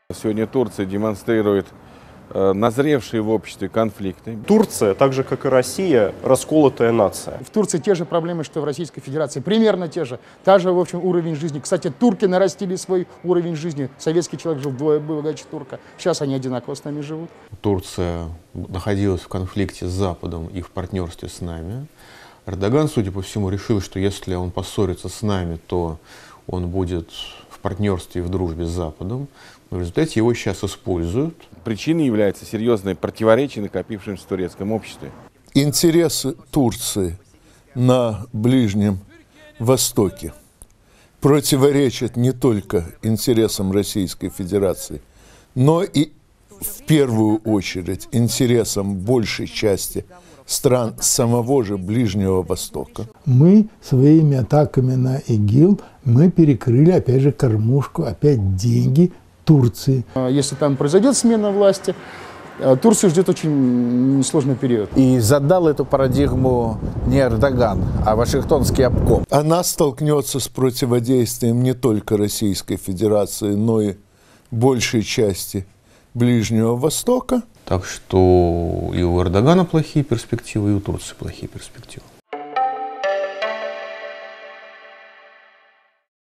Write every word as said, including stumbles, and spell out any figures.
Сегодня Турция демонстрирует э, назревшие в обществе конфликты. Турция, так же как и Россия, расколотая нация. В Турции те же проблемы, что в Российской Федерации. Примерно те же. Та же, в общем, уровень жизни. Кстати, турки нарастили свой уровень жизни. Советский человек жил вдвое богаче турка. Сейчас они одинаково с нами живут. Турция находилась в конфликте с Западом и в партнерстве с нами. Эрдоган, судя по всему, решил, что если он поссорится с нами, то он будет в партнерстве и в дружбе с Западом. Но в результате его сейчас используют. Причиной является серьезное противоречие, накопившееся в турецком обществе. Интересы Турции на Ближнем Востоке противоречат не только интересам Российской Федерации, но и в первую очередь интересам большей части стран самого же Ближнего Востока. Мы своими атаками на ИГИЛ мы перекрыли, опять же, кормушку, опять деньги Турции. Если там произойдет смена власти, Турцию ждет очень сложный период. И задал эту парадигму не Эрдоган, а Вашингтонский обком. Она столкнется с противодействием не только Российской Федерации, но и большей части Ближнего Востока. Так что и у Эрдогана плохие перспективы, и у Турции плохие перспективы.